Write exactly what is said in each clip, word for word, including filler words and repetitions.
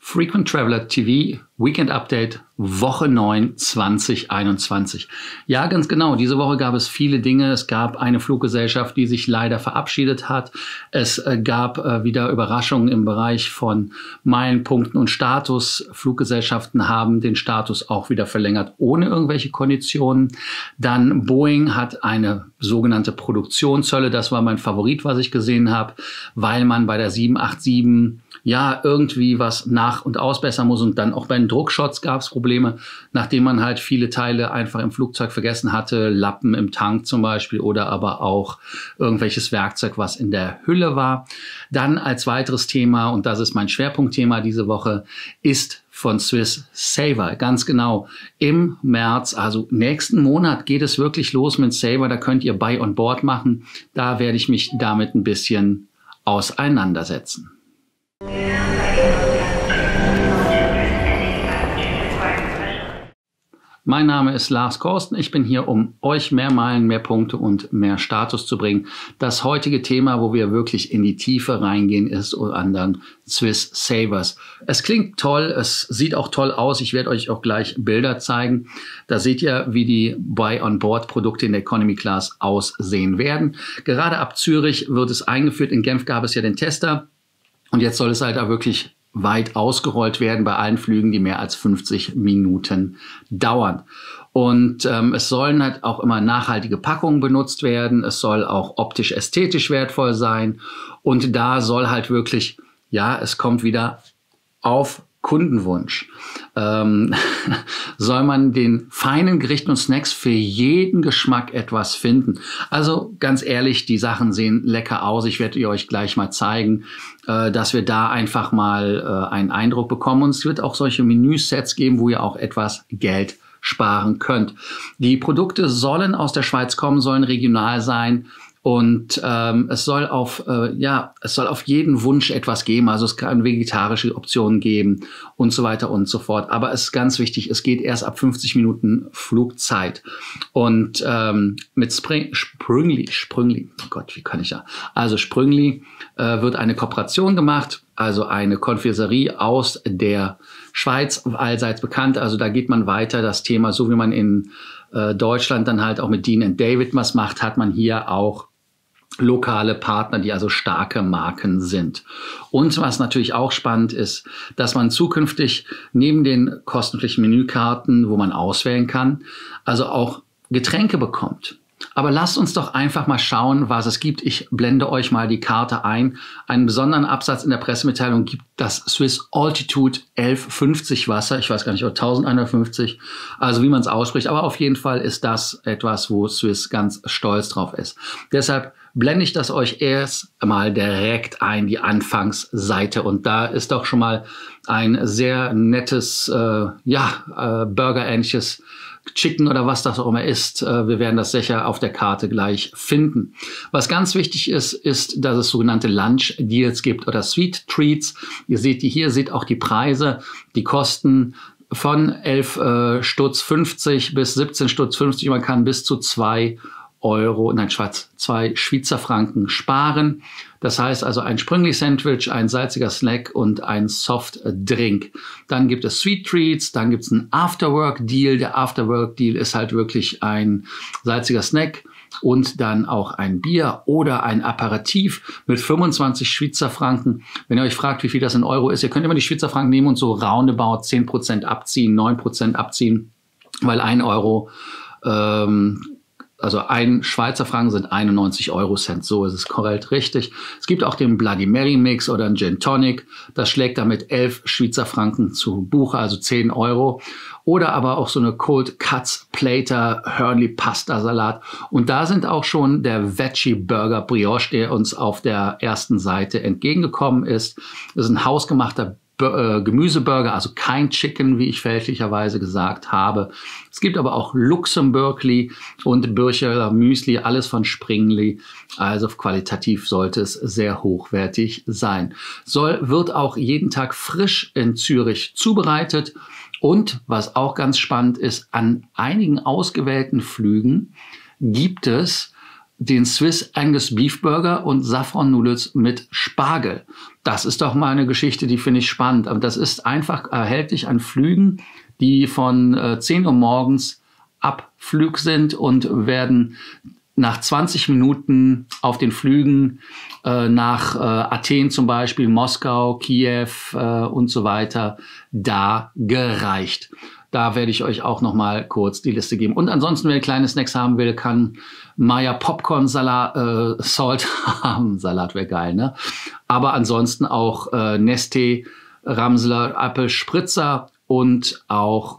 Frequent Traveler T V Weekend Update Woche neun zwanzig einundzwanzig. Ja, ganz genau. Diese Woche gab es viele Dinge. Es gab eine Fluggesellschaft, die sich leider verabschiedet hat. Es äh, gab äh, wieder Überraschungen im Bereich von Meilenpunkten und Status. Fluggesellschaften haben den Status auch wieder verlängert, ohne irgendwelche Konditionen. Dann Boeing hat eine sogenannte Produktionshölle. Das war mein Favorit, was ich gesehen habe, weil man bei der sieben acht sieben ja irgendwie was nach- und ausbessern muss. Und dann auch bei den Druckshots gab es Probleme, nachdem man halt viele Teile einfach im Flugzeug vergessen hatte, Lappen im Tank zum Beispiel oder aber auch irgendwelches Werkzeug, was in der Hülle war. Dann als weiteres Thema, und das ist mein Schwerpunktthema diese Woche, ist von Swiss Saver. Ganz genau. Im März, also nächsten Monat, geht es wirklich los mit Saver. Da könnt ihr Buy on Board machen. Da werde ich mich damit ein bisschen auseinandersetzen. Mein Name ist Lars Korsten. Ich bin hier, um euch mehr Meilen, mehr Punkte und mehr Status zu bringen. Das heutige Thema, wo wir wirklich in die Tiefe reingehen, ist unter anderem Swiss Savers. Es klingt toll, es sieht auch toll aus. Ich werde euch auch gleich Bilder zeigen. Da seht ihr, wie die Buy-on-Board-Produkte in der Economy Class aussehen werden. Gerade ab Zürich wird es eingeführt. In Genf gab es ja den Tester. Und jetzt soll es halt auch wirklich weit ausgerollt werden bei allen Flügen, die mehr als fünfzig Minuten dauern. Und ähm, es sollen halt auch immer nachhaltige Packungen benutzt werden. Es soll auch optisch ästhetisch wertvoll sein. Und da soll halt wirklich, ja, es kommt wieder auf Kundenwunsch. Ähm, soll man den feinen Gerichten und Snacks für jeden Geschmack etwas finden. Also ganz ehrlich, die Sachen sehen lecker aus. Ich werde euch gleich mal zeigen, äh, dass wir da einfach mal äh, einen Eindruck bekommen. Und es wird auch solche Menüsets geben, wo ihr auch etwas Geld sparen könnt. Die Produkte sollen aus der Schweiz kommen, sollen regional sein. Und ähm, es soll auf äh, ja, es soll auf jeden Wunsch etwas geben. Also es kann vegetarische Optionen geben und so weiter und so fort. Aber es ist ganz wichtig, es geht erst ab fünfzig Minuten Flugzeit. Und ähm, mit Spring, Sprüngli, Sprüngli, oh Gott, wie kann ich da? Also Sprüngli äh, wird eine Kooperation gemacht, also eine Konfiserie aus der Schweiz, allseits bekannt. Also da geht man weiter. Das Thema, so wie man in äh, Deutschland dann halt auch mit Dean and David was macht, hat man hier auch lokale Partner, die also starke Marken sind. Und was natürlich auch spannend ist, dass man zukünftig neben den kostenpflichtigen Menükarten, wo man auswählen kann, also auch Getränke bekommt. Aber lasst uns doch einfach mal schauen, was es gibt. Ich blende euch mal die Karte ein. Einen besonderen Absatz in der Pressemitteilung gibt das Swiss Altitude elf fünfzig Wasser. Ich weiß gar nicht, oder elfhundertfünfzig. Also wie man es ausspricht. Aber auf jeden Fall ist das etwas, wo Swiss ganz stolz drauf ist. Deshalb blende ich das euch erst mal direkt ein, die Anfangsseite. Und da ist doch schon mal ein sehr nettes, äh, ja, äh, Burger-ähnliches Chicken oder was das auch immer ist. Wir werden das sicher auf der Karte gleich finden. Was ganz wichtig ist, ist, dass es sogenannte Lunch Deals gibt oder Sweet Treats. Ihr seht die hier, seht auch die Preise. Die kosten von elf äh, Stutz fünfzig bis siebzehn Stutz fünfzig. Man kann bis zu zwei Euro, nein, Schwarz, zwei Schweizer Franken sparen. Das heißt also ein Sprüngli-Sandwich, ein salziger Snack und ein Soft-Drink. Dann gibt es Sweet Treats, dann gibt es einen Afterwork-Deal. Der Afterwork-Deal ist halt wirklich ein salziger Snack und dann auch ein Bier oder ein Aperitif mit fünfundzwanzig Schweizer Franken. Wenn ihr euch fragt, wie viel das in Euro ist, ihr könnt immer die Schweizer Franken nehmen und so roundabout zehn Prozent abziehen, neun Prozent abziehen, weil ein Euro ähm, Also ein Schweizer Franken sind einundneunzig Euro Cent, so ist es korrekt richtig. Es gibt auch den Bloody Mary Mix oder einen Gin Tonic. Das schlägt damit elf Schweizer Franken zu Buche, also zehn Euro. Oder aber auch so eine Cold Cuts Plater Hörnli Pasta Salat. Und da sind auch schon der Veggie Burger Brioche, der uns auf der ersten Seite entgegengekommen ist. Das ist ein hausgemachter Gemüseburger, also kein Chicken, wie ich fälschlicherweise gesagt habe. Es gibt aber auch Luxemburgli und Bircheler Müsli, alles von Springli. Also qualitativ sollte es sehr hochwertig sein. Soll, wird auch jeden Tag frisch in Zürich zubereitet. Und was auch ganz spannend ist, an einigen ausgewählten Flügen gibt es den Swiss Angus Beef Burger und Saffron Noodles mit Spargel. Das ist doch mal eine Geschichte, die finde ich spannend. Aber das ist einfach erhältlich an Flügen, die von äh, zehn Uhr morgens ab Flug sind und werden nach zwanzig Minuten auf den Flügen äh, nach äh, Athen zum Beispiel, Moskau, Kiew äh, und so weiter, da gereicht. Da werde ich euch auch noch mal kurz die Liste geben. Und ansonsten, wer kleine Snacks haben will, kann Maya Popcorn Salat, äh, Salt haben. Salat wäre geil, ne? Aber ansonsten auch äh, Nesté, Ramsler, Apple Spritzer und auch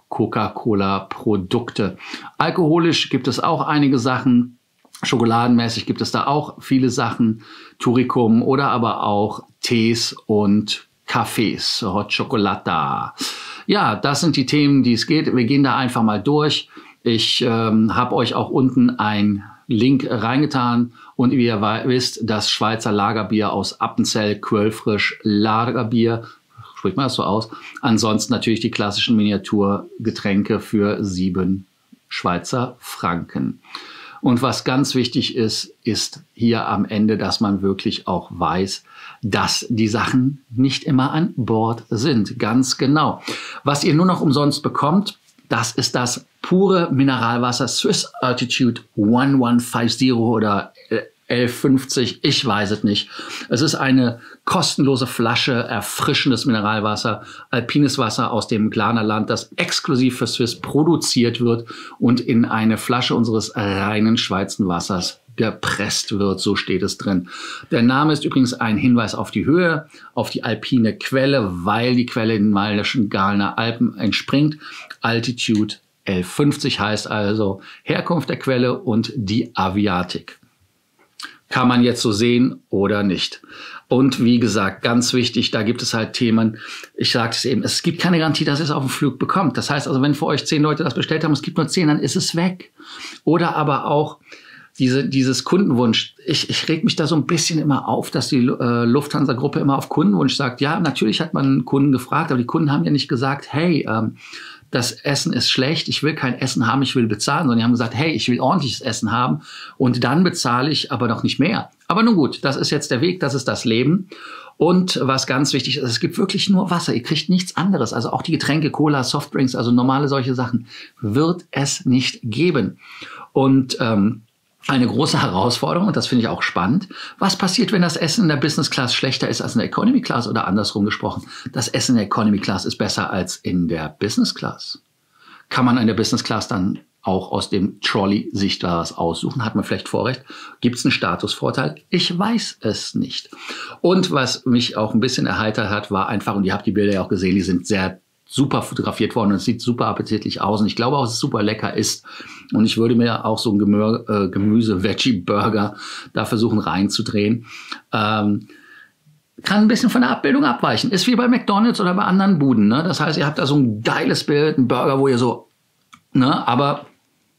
Coca-Cola-Produkte. Alkoholisch gibt es auch einige Sachen. Schokoladenmäßig gibt es da auch viele Sachen. Turicum oder aber auch Tees und Kaffees. Hot Chocolata. Ja, das sind die Themen, die es geht. Wir gehen da einfach mal durch. Ich ähm, habe euch auch unten einen Link reingetan. Und wie ihr wisst, das Schweizer Lagerbier aus Appenzell, Quellfrisch Lagerbier. Spricht man das so aus? Ansonsten natürlich die klassischen Miniaturgetränke für sieben Schweizer Franken. Und was ganz wichtig ist, ist hier am Ende, dass man wirklich auch weiß, dass die Sachen nicht immer an Bord sind. Ganz genau. Was ihr nur noch umsonst bekommt, das ist das pure Mineralwasser Swiss Altitude elf fünfzig oder elf fünfzig, ich weiß es nicht. Es ist eine kostenlose Flasche erfrischendes Mineralwasser, alpines Wasser aus dem Glarner Land, das exklusiv für Swiss produziert wird und in eine Flasche unseres reinen Schweizer Wassers gepresst wird, so steht es drin. Der Name ist übrigens ein Hinweis auf die Höhe, auf die alpine Quelle, weil die Quelle in den Malischen Glarner Alpen entspringt. Altitude elf fünfzig heißt also Herkunft der Quelle und die Aviatik. Kann man jetzt so sehen oder nicht. Und wie gesagt, ganz wichtig, da gibt es halt Themen, ich sagte es eben, es gibt keine Garantie, dass ihr es auf dem Flug bekommt. Das heißt also, wenn für euch zehn Leute das bestellt haben, es gibt nur zehn, dann ist es weg. Oder aber auch diese, dieses Kundenwunsch. Ich, ich reg mich da so ein bisschen immer auf, dass die äh, Lufthansa-Gruppe immer auf Kundenwunsch sagt. Ja, natürlich hat man einen Kunden gefragt, aber die Kunden haben ja nicht gesagt, hey, ähm, das Essen ist schlecht, ich will kein Essen haben, ich will bezahlen, sondern die haben gesagt, hey, ich will ordentliches Essen haben und dann bezahle ich aber noch nicht mehr. Aber nun gut, das ist jetzt der Weg, das ist das Leben. Und was ganz wichtig ist, es gibt wirklich nur Wasser, ihr kriegt nichts anderes. Also auch die Getränke, Cola, Softdrinks, also normale solche Sachen, wird es nicht geben. Und ähm, eine große Herausforderung, und das finde ich auch spannend. Was passiert, wenn das Essen in der Business Class schlechter ist als in der Economy Class oder andersrum gesprochen? Das Essen in der Economy Class ist besser als in der Business Class. Kann man in der Business Class dann auch aus dem Trolley sich da was aussuchen? Hat man vielleicht Vorrecht? Gibt es einen Statusvorteil? Ich weiß es nicht. Und was mich auch ein bisschen erheitert hat, war einfach, und ihr habt die Bilder ja auch gesehen, die sind sehr super fotografiert worden und es sieht super appetitlich aus und ich glaube auch, dass es super lecker ist. Und ich würde mir auch so einen Gemü äh, Gemüse-Veggie-Burger da versuchen reinzudrehen. Ähm, kann ein bisschen von der Abbildung abweichen. Ist wie bei McDonald's oder bei anderen Buden. Ne? Das heißt, ihr habt da so ein geiles Bild, einen Burger, wo ihr so, ne, aber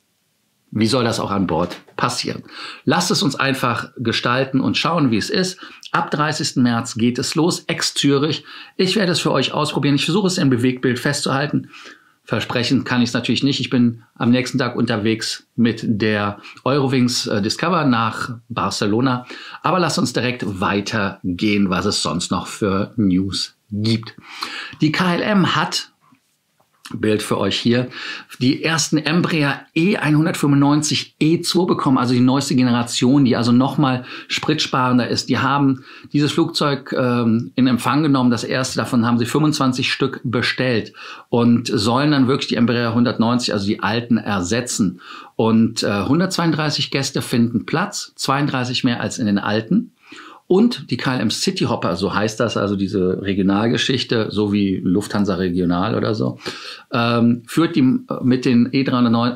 wie soll das auch an Bord passieren? Lasst es uns einfach gestalten und schauen, wie es ist. Ab dreißigsten März geht es los, ex-Zürich. Ich werde es für euch ausprobieren. Ich versuche es im Bewegtbild festzuhalten. Versprechen kann ich es natürlich nicht. Ich bin am nächsten Tag unterwegs mit der Eurowings Discover nach Barcelona. Aber lasst uns direkt weitergehen, was es sonst noch für News gibt. Die K L M hat, Bild für euch hier, die ersten Embraer E hundertfünfundneunzig E zwei bekommen, also die neueste Generation, die also nochmal spritsparender ist. Die haben dieses Flugzeug ähm, in Empfang genommen. Das erste davon haben sie fünfundzwanzig Stück bestellt und sollen dann wirklich die Embraer hundertneunzig, also die alten, ersetzen. Und äh, hundertzweiunddreißig Gäste finden Platz, zweiunddreißig mehr als in den alten. Und die K L M Cityhopper, so heißt das, also diese Regionalgeschichte, so wie Lufthansa Regional oder so, ähm, führt die mit den E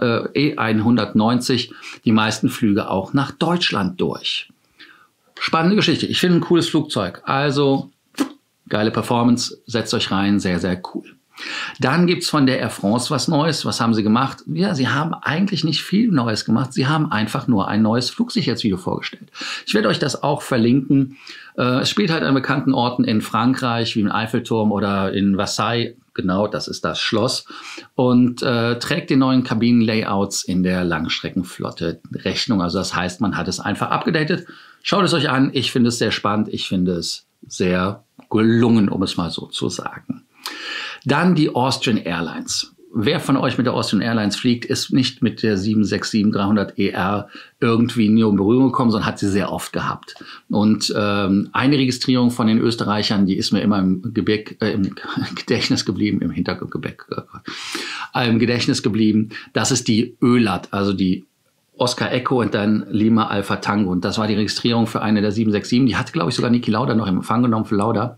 hundertneunzig die meisten Flüge auch nach Deutschland durch. Spannende Geschichte. Ich finde ein cooles Flugzeug. Also geile Performance, setzt euch rein, sehr, sehr cool. Dann gibt's von der Air France was Neues. Was haben sie gemacht? Ja, sie haben eigentlich nicht viel Neues gemacht. Sie haben einfach nur ein neues Flugsicherheitsvideo vorgestellt. Ich werde euch das auch verlinken. Äh, es spielt halt an bekannten Orten in Frankreich, wie im Eiffelturm oder in Versailles. genau, das ist das Schloss, und äh, trägt den neuen Kabinenlayouts in der Langstreckenflotte Rechnung. Also das heißt, man hat es einfach abgedatet. Schaut es euch an, ich finde es sehr spannend, ich finde es sehr gelungen, um es mal so zu sagen. Dann die Austrian Airlines. Wer von euch mit der Austrian Airlines fliegt, ist nicht mit der sieben sechs sieben dreihundert E R irgendwie nie in Berührung gekommen, sondern hat sie sehr oft gehabt. Und ähm, eine Registrierung von den Österreichern, die ist mir immer im, Gebäck, äh, im Gedächtnis geblieben, im Hintergebäck, äh, im Gedächtnis geblieben. Das ist die ÖLAT, also die Oscar Echo und dann Lima Alpha Tango. Und das war die Registrierung für eine der sieben sechs sieben. Die hatte, glaube ich, sogar Niki Lauda noch im Empfang genommen für Lauda.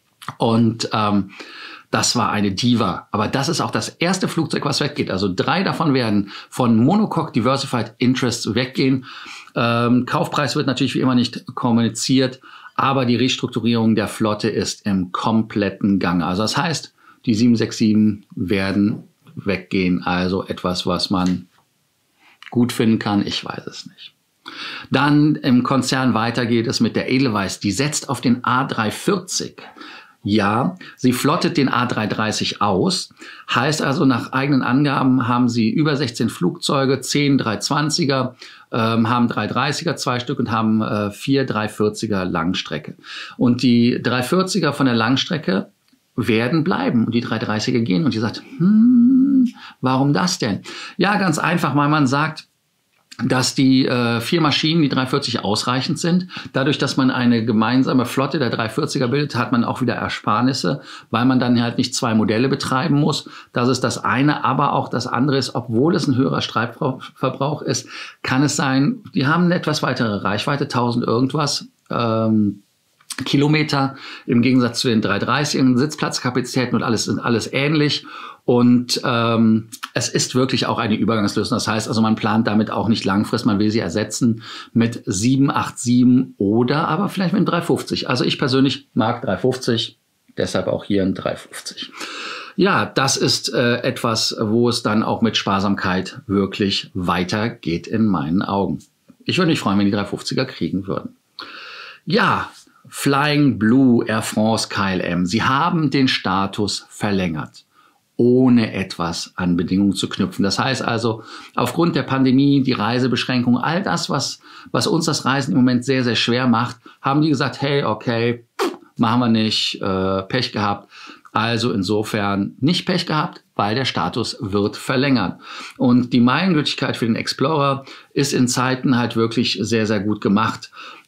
Und ähm, das war eine Diva. Aber das ist auch das erste Flugzeug, was weggeht. Also drei davon werden von Monocoque Diversified Interests weggehen. Ähm, Kaufpreis wird natürlich wie immer nicht kommuniziert, aber die Restrukturierung der Flotte ist im kompletten Gang. Also das heißt, die sieben sechs sieben werden weggehen. Also etwas, was man gut finden kann. Ich weiß es nicht. Dann im Konzern weiter geht es mit der Edelweiss. Die setzt auf den A drei vierzig. Ja, sie flottet den A drei dreißig aus. Heißt also, nach eigenen Angaben haben sie über sechzehn Flugzeuge, zehn drei zwanziger, ähm, haben drei dreißiger, zwei Stück und haben äh, vier drei vierziger Langstrecke. Und die drei vierziger von der Langstrecke werden bleiben und die drei dreißiger gehen. Und ihr sagt, hm, warum das denn? Ja, ganz einfach, weil man sagt, dass die äh, vier Maschinen, die drei vierzig, ausreichend sind. Dadurch, dass man eine gemeinsame Flotte der drei vierziger bildet, hat man auch wieder Ersparnisse, weil man dann halt nicht zwei Modelle betreiben muss. Das ist das eine, aber auch das andere ist, obwohl es ein höherer Treibverbrauch ist, kann es sein, die haben eine etwas weitere Reichweite, tausend irgendwas ähm, Kilometer, im Gegensatz zu den drei dreißigern. Sitzplatzkapazitäten und alles sind alles ähnlich. Und ähm, es ist wirklich auch eine Übergangslösung. Das heißt also, man plant damit auch nicht langfristig, man will sie ersetzen mit sieben acht sieben oder aber vielleicht mit einem drei fünfzig. Also ich persönlich mag drei fünfzig, deshalb auch hier ein drei fünfzig. Ja, das ist äh, etwas, wo es dann auch mit Sparsamkeit wirklich weitergeht in meinen Augen. Ich würde mich freuen, wenn die drei fünfziger kriegen würden. Ja, Flying Blue, Air France, K L M. Sie haben den Status verlängert, ohne etwas an Bedingungen zu knüpfen. Das heißt also, aufgrund der Pandemie, die Reisebeschränkungen, all das, was, was uns das Reisen im Moment sehr, sehr schwer macht, haben die gesagt, hey, okay, machen wir nicht, äh, Pech gehabt. Also insofern nicht Pech gehabt, weil der Status wird verlängert. Und die Meilengültigkeit für den Explorer ist in Zeiten halt wirklich sehr, sehr gut gemacht.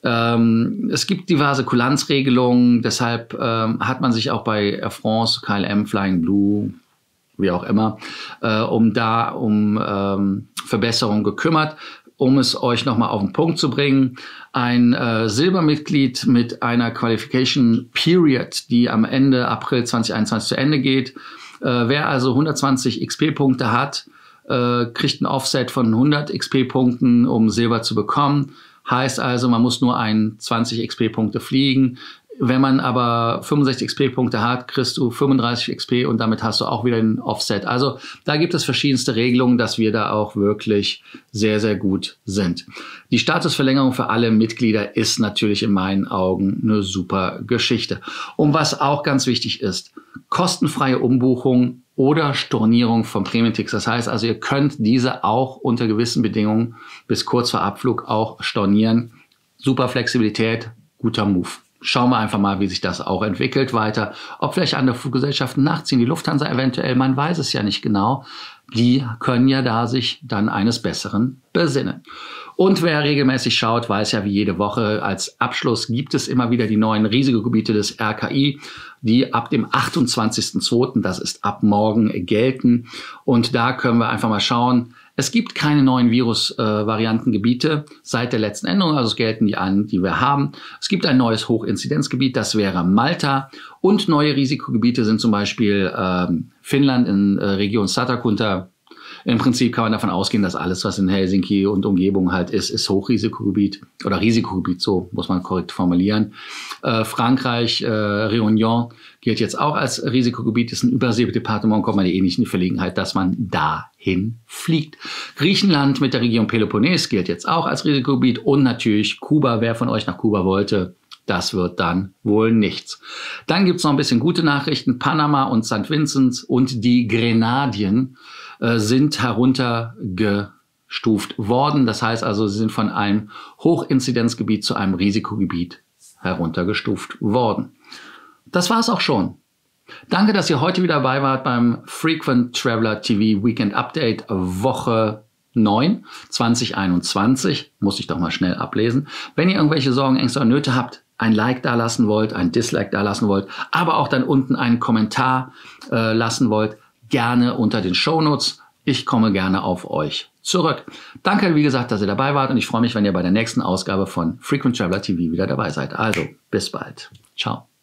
Ähm, es gibt diverse Kulanzregelungen, deshalb ähm, hat man sich auch bei Air France, K L M, Flying Blue, wie auch immer, äh, um da um ähm, Verbesserungen gekümmert. Um es euch nochmal auf den Punkt zu bringen, ein äh, Silbermitglied mit einer Qualification Period, die am Ende April zwanzig einundzwanzig zu Ende geht. Äh, wer also hundertzwanzig X P-Punkte hat, äh, kriegt ein Offset von hundert X P-Punkten, um Silber zu bekommen. Heißt also, man muss nur ein zwanzig X P-Punkte fliegen. Wenn man aber fünfundsechzig X P-Punkte hat, kriegst du fünfunddreißig X P und damit hast du auch wieder ein Offset. Also da gibt es verschiedenste Regelungen, dass wir da auch wirklich sehr, sehr gut sind. Die Statusverlängerung für alle Mitglieder ist natürlich in meinen Augen eine super Geschichte. Und was auch ganz wichtig ist, kostenfreie Umbuchung oder Stornierung von Prämientix. Das heißt also, ihr könnt diese auch unter gewissen Bedingungen bis kurz vor Abflug auch stornieren. Super Flexibilität, guter Move. Schauen wir einfach mal, wie sich das auch entwickelt weiter. Ob vielleicht andere Fluggesellschaften nachziehen, die Lufthansa eventuell, man weiß es ja nicht genau. Die können ja da sich dann eines Besseren besinnen. Und wer regelmäßig schaut, weiß ja, wie jede Woche als Abschluss gibt es immer wieder die neuen Risikogebiete des R K I, die ab dem achtundzwanzigsten zweiten, das ist ab morgen, gelten. Und da können wir einfach mal schauen. Es gibt keine neuen Virusvariantengebiete äh, seit der letzten Änderung, also es gelten die an, die wir haben. Es gibt ein neues Hochinzidenzgebiet, das wäre Malta. Und neue Risikogebiete sind zum Beispiel äh, Finnland in äh, Region Satakunta. Im Prinzip kann man davon ausgehen, dass alles, was in Helsinki und Umgebung halt ist, ist Hochrisikogebiet oder Risikogebiet, so muss man korrekt formulieren. Äh, Frankreich, äh, Réunion gilt jetzt auch als Risikogebiet, ist ein Überseedepartement, kommt man ähnlich in die Verlegenheit, dass man dahin fliegt. Griechenland mit der Region Peloponnes gilt jetzt auch als Risikogebiet und natürlich Kuba, wer von euch nach Kuba wollte, Das wird dann wohl nichts. Dann gibt's noch ein bisschen gute Nachrichten. Panama und Sankt Vincent und die Grenadinen äh, sind heruntergestuft worden. Das heißt also, sie sind von einem Hochinzidenzgebiet zu einem Risikogebiet heruntergestuft worden. Das war's auch schon. Danke, dass ihr heute wieder dabei wart beim Frequent Traveler T V Weekend Update Woche neun zwanzig einundzwanzig. Muss ich doch mal schnell ablesen. Wenn ihr irgendwelche Sorgen, Ängste oder Nöte habt, ein Like da lassen wollt, ein Dislike da lassen wollt, aber auch dann unten einen Kommentar äh, lassen wollt, gerne unter den Shownotes. Ich komme gerne auf euch zurück. Danke, wie gesagt, dass ihr dabei wart und ich freue mich, wenn ihr bei der nächsten Ausgabe von Frequent Traveler T V wieder dabei seid. Also, bis bald. Ciao.